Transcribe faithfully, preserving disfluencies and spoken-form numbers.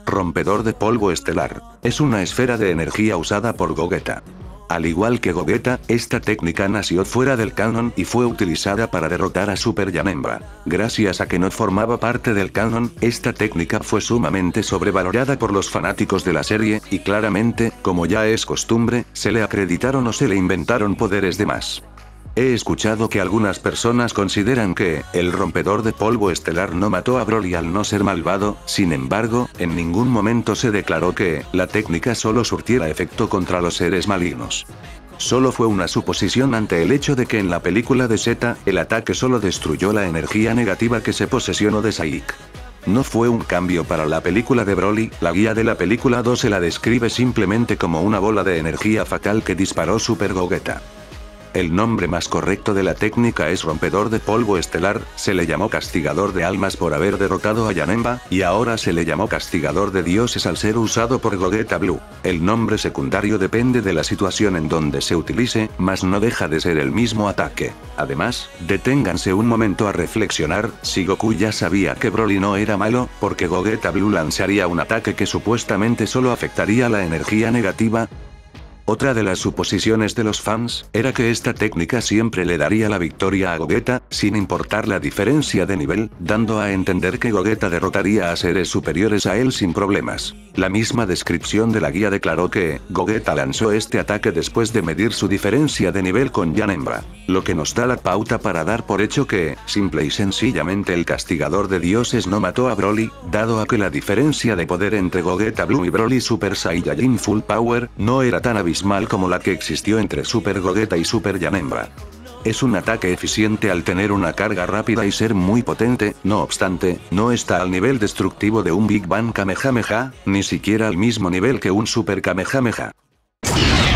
Rompedor de polvo estelar. Es una esfera de energía usada por Gogeta. Al igual que Gogeta, esta técnica nació fuera del canon y fue utilizada para derrotar a Super Janemba. Gracias a que no formaba parte del canon, esta técnica fue sumamente sobrevalorada por los fanáticos de la serie, y claramente, como ya es costumbre, se le acreditaron o se le inventaron poderes de más. He escuchado que algunas personas consideran que, el rompedor de polvo estelar no mató a Broly al no ser malvado, sin embargo, en ningún momento se declaró que, la técnica solo surtiera efecto contra los seres malignos. Solo fue una suposición ante el hecho de que en la película de Z, el ataque solo destruyó la energía negativa que se posesionó de Saik. No fue un cambio para la película de Broly, la guía de la película dos se la describe simplemente como una bola de energía fatal que disparó Super Gogeta. El nombre más correcto de la técnica es rompedor de polvo estelar, se le llamó castigador de almas por haber derrotado a Janemba, y ahora se le llamó castigador de dioses al ser usado por Gogeta Blue. El nombre secundario depende de la situación en donde se utilice, mas no deja de ser el mismo ataque. Además, deténganse un momento a reflexionar, si Goku ya sabía que Broly no era malo, porque Gogeta Blue lanzaría un ataque que supuestamente solo afectaría la energía negativa. Otra de las suposiciones de los fans, era que esta técnica siempre le daría la victoria a Gogeta, sin importar la diferencia de nivel, dando a entender que Gogeta derrotaría a seres superiores a él sin problemas. La misma descripción de la guía declaró que, Gogeta lanzó este ataque después de medir su diferencia de nivel con Janemba. Lo que nos da la pauta para dar por hecho que, simple y sencillamente el castigador de dioses no mató a Broly, dado a que la diferencia de poder entre Gogeta Blue y Broly Super Saiyajin Full Power, no era tan abismal como la que existió entre Super Gogeta y Super Janemba. Es un ataque eficiente al tener una carga rápida y ser muy potente, no obstante, no está al nivel destructivo de un Big Bang Kamehameha, ni siquiera al mismo nivel que un Super Kamehameha.